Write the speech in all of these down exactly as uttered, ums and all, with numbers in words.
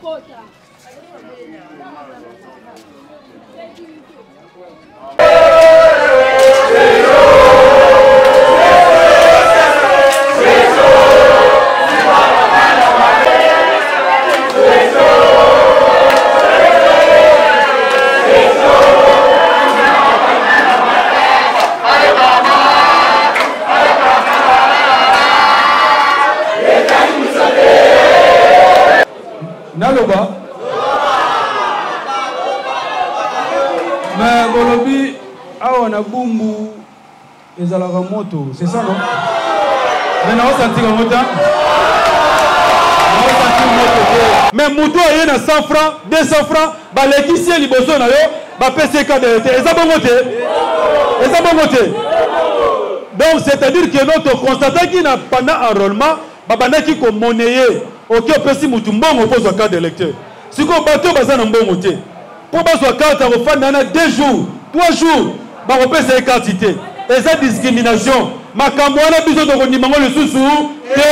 Naloba. Mais Bolobi, awa na bumbu ezalaka moto, c'est ça non? Mais na osenti ka moto. Mais moto aye na cent francs, deux cents francs, ba lekisi liboso na yo, ba P C K de te. Eza bongo te. Eza bongo te. Donc c'est-à-dire que notre constatant qui n'a pendant enrôlement, ba bandaki ko monnayer. Ok, pesi mutu mbongo pour la carte d'électeur. Si vous bateau baza na mbongo te. Pour bazo carte au fin d'année deux jours, trois jours, ba ko pesa carte té. Et cette discrimination, makambo wana biso to kondima ngo le susu te.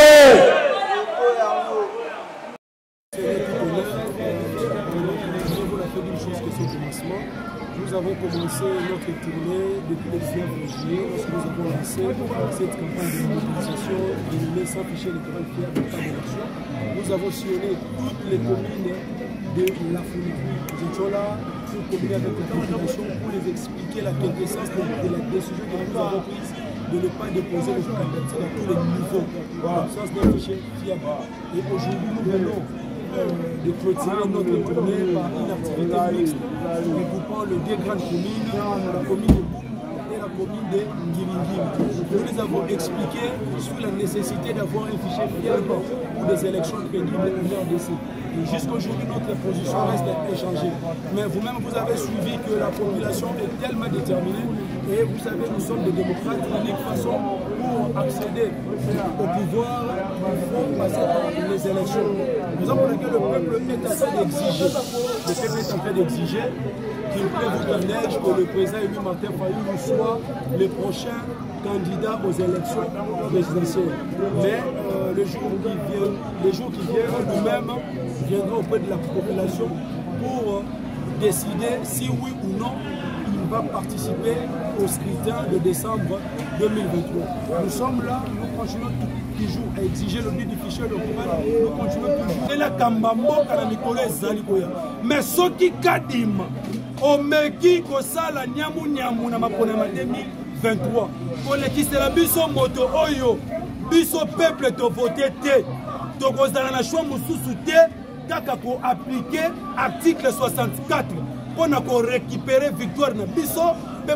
Nous avons commencé notre tournée depuis le dix-neuf juillet, lorsque nous avons lancé cette campagne de mobilisation dénommée sans fichier électoral fiable de cas d'élection. Nous avons sillonné toutes les communes de la Folie. Nous étions là pour communiquer avec la population, pour les expliquer la quintessence de la décision que nous avons prise de ne pas déposer les candidatures à tous les niveaux, dans l'absence d'un fichier fiable. Et aujourd'hui, nous venons Euh, de clôturer notre tournée par une activité mixte regroupant les deux grandes communes, la commune de Boum et la commune de Ngiringiri. Nous les avons expliqué sur la nécessité d'avoir un fichier fiable pour des élections crédibles en R D C. Et jusqu'aujourd'hui, notre position reste inchangée. Mais vous-même, vous avez suivi que la population est tellement déterminée. Et vous savez, nous sommes des démocrates. L'unique façon pour accéder au pouvoir, il faut passer par les élections. Raison pour laquelle le peuple est en train d'exiger, le peuple est en train d'exiger qu'il prévoit la neige que le président élu Martin Fayulu soit le prochain candidat aux élections présidentielles. Mais euh, le jour qui vient, les jours qui viennent, nous-mêmes viendrons auprès de la population pour euh, décider si oui ou non il va participer au scrutin de décembre deux mille vingt-trois. Nous sommes là, nous continuons toujours à exiger le but du fichier électoral, nous continuons toujours. Et la Kambambo, Kanamikolo et Zalikoya. Mais ce qui kadim, au Meki, Kosala, Nyamu Nyamu, Namaponama deux mille vingt-trois. Pour les qui c'est la biso moto, Oyo, biso peuple, to voté, te, to kozala na choix moussousou, te, kaka ko appliquer article soixante-quatre. Pour récupérer victoire na biso, mais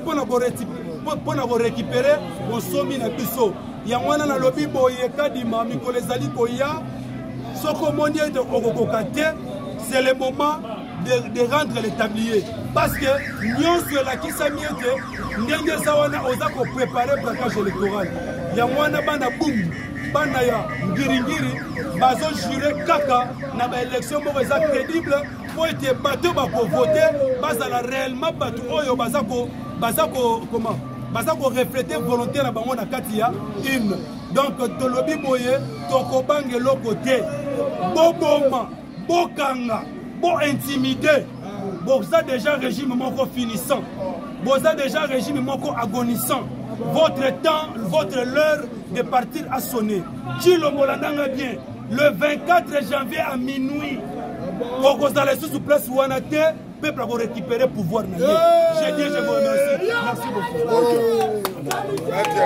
pour récupérer mon somme na biso. Yamwana na lobi boye kadima mikole zali koya. Soko mondial de okokokate, c'est le moment de, de rendre le tablier. Parce que nous sur la qui s'amiete, ndenge zawana oza ko préparer braquage électoral. Yamwana bana boum, bana ya ngiringiri, bazo juré kaka na ba élection mo eza crédible. Pour être battu pour voter, bazala réellement battu oyo bazako bazako comment bazako refléter volonté na bango na katia une. Donc tolobi boye tokobange lokote boboma bokanga bo intimider boza déjà régime moko finissant boza déjà régime moko agonissant. Votre temps, votre l'heure de partir a sonné. Chilo molandanga bien le vingt-quatre janvier à minuit. Pour que dans les sous place où on a été, le peuple a récupéré le pouvoir. J'ai dit, je vous remercie.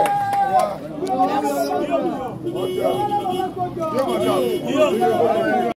Merci beaucoup.